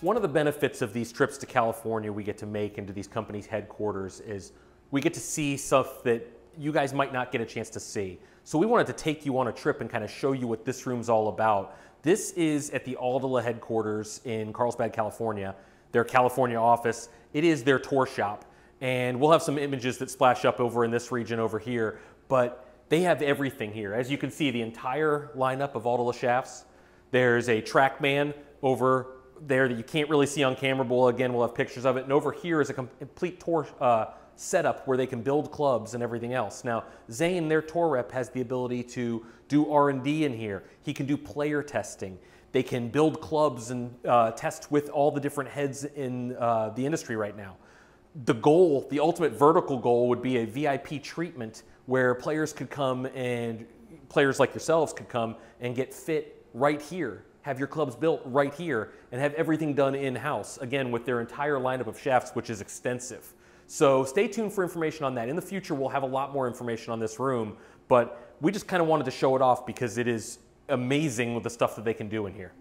One of the benefits of these trips to California we get to make into these companies' headquarters is we get to see stuff that you guys might not get a chance to see. So we wanted to take you on a trip and kind of show you what this room's all about. This is at the Aldila headquarters in Carlsbad, California, their California office. It is their tour shop. And we'll have some images that splash up over in this region over here, but they have everything here. As you can see, the entire lineup of Aldila shafts. There's a Trackman over there that you can't really see on camera, but again, we'll have pictures of it. And over here is a complete tour setup where they can build clubs and everything else. Now, Zane, their tour rep, has the ability to do R&D in here. He can do player testing. They can build clubs and test with all the different heads in the industry right now. The goal, the ultimate vertical goal, would be a VIP treatment where players could come and players like yourselves could come and get fit right here, have your clubs built right here, and have everything done in-house, again, with their entire lineup of shafts, which is extensive. So stay tuned for information on that. In the future, we'll have a lot more information on this room, but we just kind of wanted to show it off because it is amazing with the stuff that they can do in here.